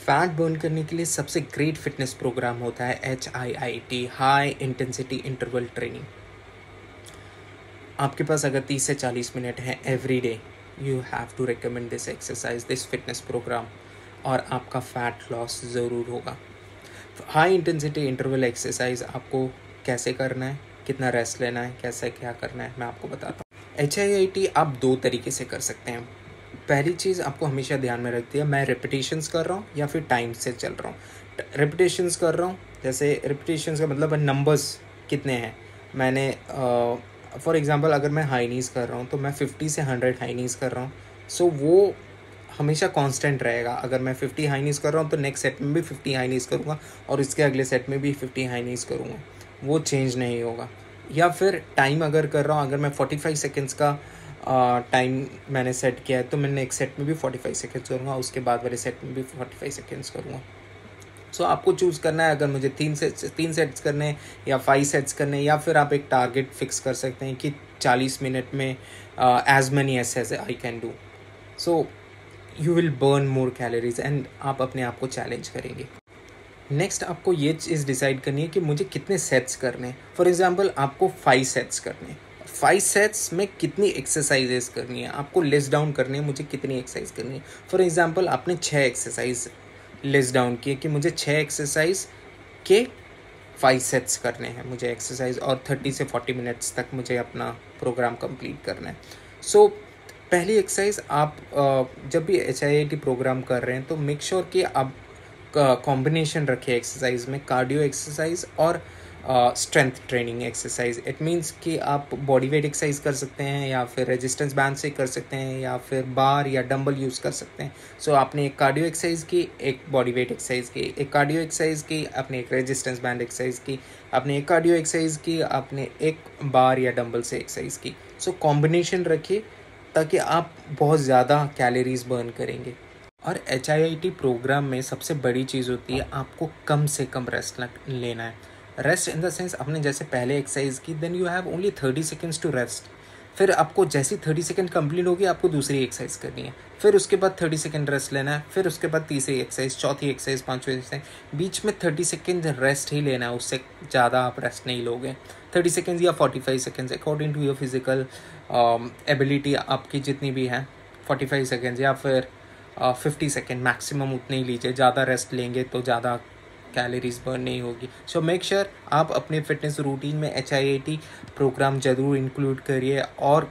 Fat burn करने के लिए सबसे ग्रेट फिटनेस प्रोग्राम होता है HIIT, high intensity interval training. आपके पास अगर 30 से 40 मिनट है every day, you have to recommend this exercise, this fitness program, और आपका फैट लॉस ज़रूर होगा। हाई इंटेंसिटी इंटरवल एक्सरसाइज आपको कैसे करना है, कितना रेस्ट लेना है, कैसे क्या करना है, मैं आपको बताता हूँ। HIIT आप 2 तरीके से कर सकते हैं। पहली चीज़ आपको हमेशा ध्यान में रखती है, मैं रिपीटेशंस कर रहा हूँ या फिर टाइम से चल रहा हूँ। रिपीटेशंस कर रहा हूँ, जैसे रिपीटेशंस का मतलब नंबर्स कितने हैं। मैंने फॉर एग्जांपल अगर मैं हाई नीज़ कर रहा हूँ तो मैं 50 से 100 हाई नीज़ कर रहा हूँ, सो वो हमेशा कांस्टेंट रहेगा। अगर मैं 50 हाई नीज़ कर रहा हूँ तो नेक्स्ट सेट में भी 50 हाई नीज़ करूँगा और इसके अगले सेट में भी 50 हाई नीज़ करूँगा, वो चेंज नहीं होगा। या फिर टाइम अगर कर रहा हूँ, अगर मैं 45 सेकेंड्स का टाइम मैंने सेट किया है तो मैं नेक्स्ट सेट में भी 45 सेकेंड्स करूँगा, उसके बाद वाले सेट में भी 45 सेकेंड्स करूँगा। सो आपको चूज़ करना है, अगर मुझे 3 सेट्स करने हैं या 5 सेट्स करने हैं, या फिर आप एक टारगेट फिक्स कर सकते हैं कि 40 मिनट में as many as I can do. So you will burn more calories and आप अपने आप को चैलेंज करेंगे। नेक्स्ट आपको ये चीज़ डिसाइड करनी है कि मुझे कितने सेट्स करने हैं। फॉर एग्जांपल आपको 5 सेट्स करने हैं, 5 सेट्स में कितनी एक्सरसाइजेस करनी है, आपको लिस्ट डाउन करनी है मुझे कितनी एक्सरसाइज करनी है। फॉर एग्जांपल आपने 6 एक्सरसाइज लिस्ट डाउन किए कि मुझे 6 एक्सरसाइज के 5 सेट्स करने हैं मुझे एक्सरसाइज, और 30 से 40 मिनट्स तक मुझे अपना प्रोग्राम कंप्लीट करना है। सो पहली एक्सरसाइज आप जब भी HIIT प्रोग्राम कर रहे हैं तो मेक श्योर कि आप कॉम्बिनेशन रखें एक्सरसाइज में, कार्डियो एक्सरसाइज और strength training exercise. It means कि आप बॉडी वेट एक्सरसाइज कर सकते हैं या फिर रेजिस्टेंस बैंड से कर सकते हैं या फिर बार या डंबल यूज़ कर सकते हैं। सो आपने एक कार्डियो एक्सरसाइज की, एक बॉडी वेट एक्सरसाइज की, एक कार्डियो एक्सरसाइज की, आपने एक रेजिस्टेंस बैंड एक्सरसाइज की, आपने एक कार्डियो एक्सरसाइज की, आपने एक बार या डंबल से एक्सरसाइज की। सो कॉम्बिनेशन रखिए ताकि आप बहुत ज़्यादा कैलोरीज बर्न करेंगे। और HIIT प्रोग्राम में सबसे बड़ी चीज़ होती है आपको कम से कम रेस्ट लेना है। रेस्ट इन द सेंस, आपने जैसे पहले एक्सरसाइज की, then you have only 30 seconds to rest. फिर आपको जैसी 30 सेकेंड कंप्लीट होगी आपको दूसरी एक्सरसाइज करनी है, फिर उसके बाद 30 सेकेंड रेस्ट लेना है, फिर उसके बाद तीसरी एक्सरसाइज, चौथी एक्सरसाइज, पांचवी एक्सरसाइज, बीच में 30 सेकेंड रेस्ट ही लेना है, उससे ज़्यादा आप रेस्ट नहीं लोगे। 30 सेकेंड्स या 45 seconds according to your physical ability, आपकी जितनी भी है, 45 सेकेंड्स या फिर 50 सेकेंड मैक्सिमम उतने ही लीजिए। ज़्यादा रेस्ट लेंगे तो ज़्यादा कैलोरीज बर्न नहीं होगी। सो मेक श्योर आप अपने फिटनेस रूटीन में HIIT प्रोग्राम ज़रूर इंक्लूड करिए। और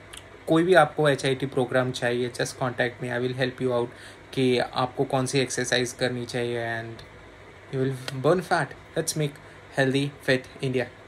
कोई भी आपको HIIT प्रोग्राम चाहिए, just contact me, I will help you out कि आपको कौन सी एक्सरसाइज करनी चाहिए and you will burn fat. Let's make healthy fit India.